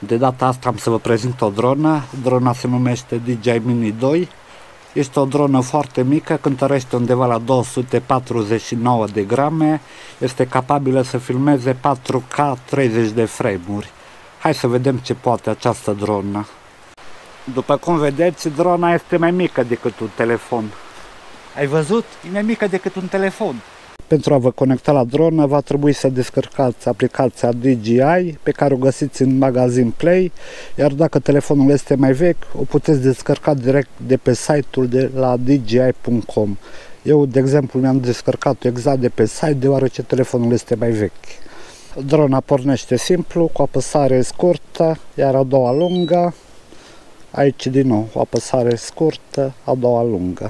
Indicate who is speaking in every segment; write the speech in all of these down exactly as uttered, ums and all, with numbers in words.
Speaker 1: De data asta am să vă prezint o dronă. Drona se numește D J I Mini doi. Este o dronă foarte mică, cântărește undeva la două sute patruzeci și nouă de grame. Este capabilă să filmeze patru K treizeci de frame-uri. Hai să vedem ce poate această dronă. După cum vedeți, drona este mai mică decât un telefon. Ai văzut? E mai mică decât un telefon. Pentru a vă conecta la dronă va trebui să descărcați aplicația D J I pe care o găsiți în magazin Play, iar dacă telefonul este mai vechi, o puteți descărca direct de pe site-ul de la D J I punct com. Eu, de exemplu, mi-am descărcat exact de pe site, deoarece telefonul este mai vechi. Drona pornește simplu, cu apăsare scurtă, iar a doua lungă. Aici din nou, o apăsare scurtă, a doua lungă.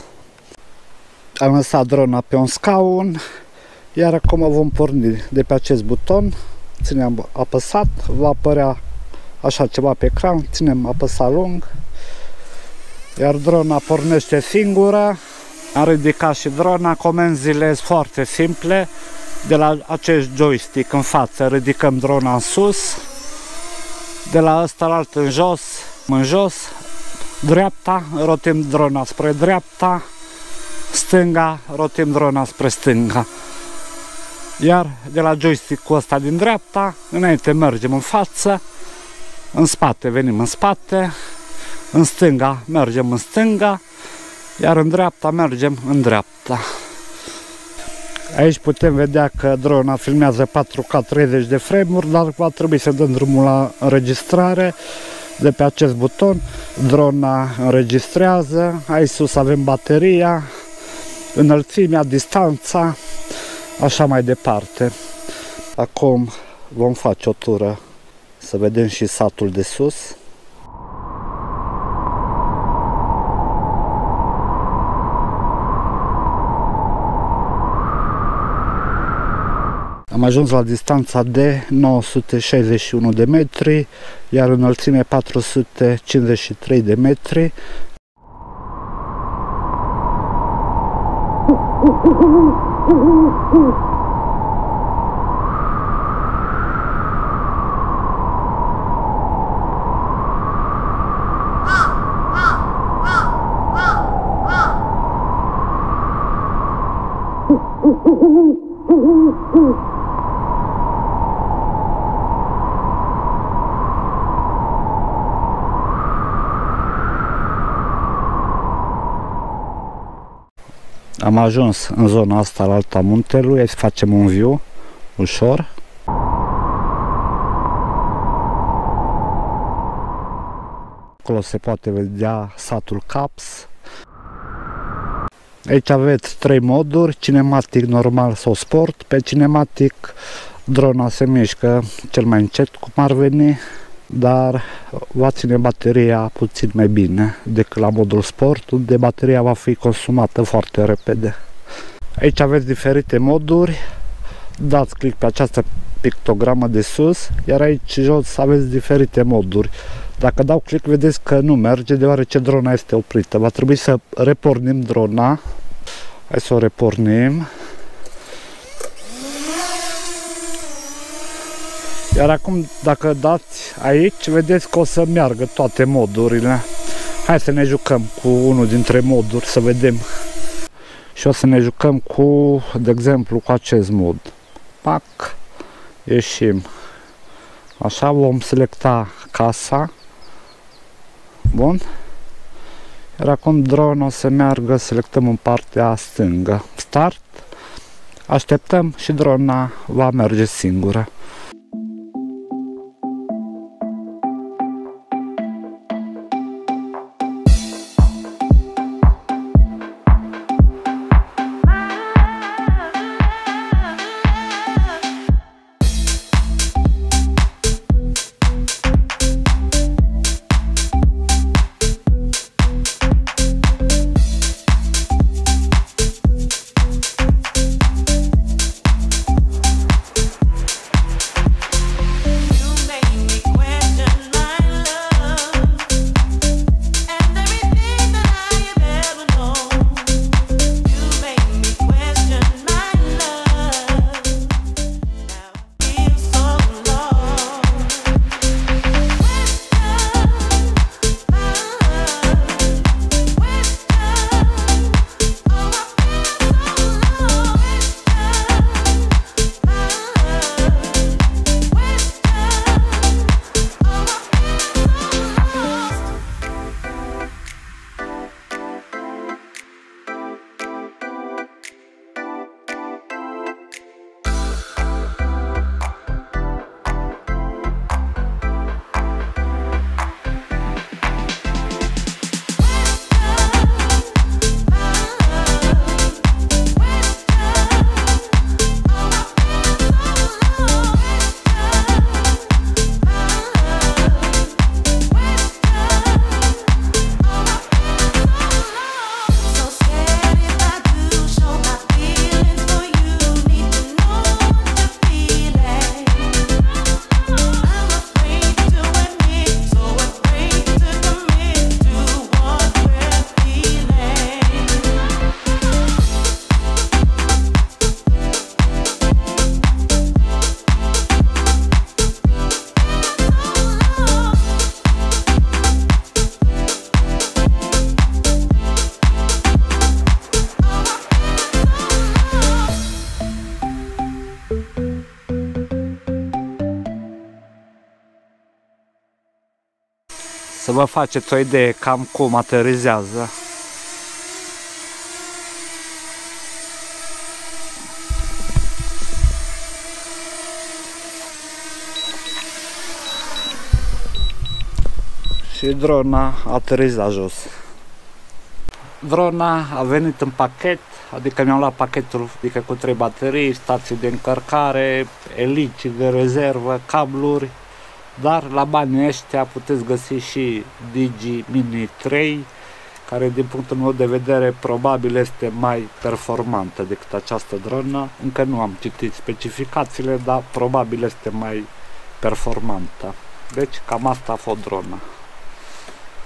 Speaker 1: Am lăsat drona pe un scaun, iar acum o vom porni de pe acest buton. Ținem apăsat, va apărea așa ceva pe ecran, ținem apăsat lung, iar drona pornește singură. Am ridicat și drona, comenzile sunt foarte simple. De la acest joystick în față ridicăm drona în sus, de la ăsta la alt în jos, în jos, dreapta, rotim drona spre dreapta, stânga, rotim drona spre stânga. Iar de la joystick-ul ăsta din dreapta, înainte mergem în față, în spate venim în spate, în stânga mergem în stânga, iar în dreapta mergem în dreapta. Aici putem vedea că drona filmează patru K treizeci de frame-uri, dar va trebui să dăm drumul la înregistrare. De pe acest buton, drona înregistrează, aici sus avem bateria, înălțimea, distanța, așa mai departe. Acum vom face o tură să vedem și satul de sus. Am ajuns la distanța de nouă sute șaizeci și unu de metri, iar înălțime patru sute cincizeci și trei de metri. Am ajuns în zona asta la alta muntelui, hai să facem un view ușor. Acolo se poate vedea satul Caps. Aici aveți trei moduri, cinematic, normal sau sport. Pe cinematic drona se mișcă cel mai încet cum ar veni, dar va ține bateria puțin mai bine decât la modul sport, unde bateria va fi consumată foarte repede. Aici aveți diferite moduri, dați click pe această pictogramă de sus, iar aici jos aveți diferite moduri. Dacă dau click, vedeți că nu merge, deoarece drona este oprită. Va trebui să repornim drona. Hai să o repornim. Iar acum, dacă dați aici, vedeți că o să meargă toate modurile. Hai să ne jucăm cu unul dintre moduri, să vedem. Și o să ne jucăm cu, de exemplu, cu acest mod. Pac, ieșim. Așa, vom selecta casa. Bun. Iar acum drona o să meargă, selectăm în partea stângă. Start. Așteptăm și drona va merge singură. să vă faceți o idee cam cum aterizează. Și drona a aterizat jos. Drona a venit în pachet, adică mi-am luat pachetul, adică cu trei baterii, stații de încărcare, elici de rezervă, cabluri, dar la banii ăștia puteți găsi și Digi Mini trei, care din punctul meu de vedere probabil este mai performantă decât această dronă. Încă nu am citit specificațiile, dar probabil este mai performantă. Deci cam asta a fost drona.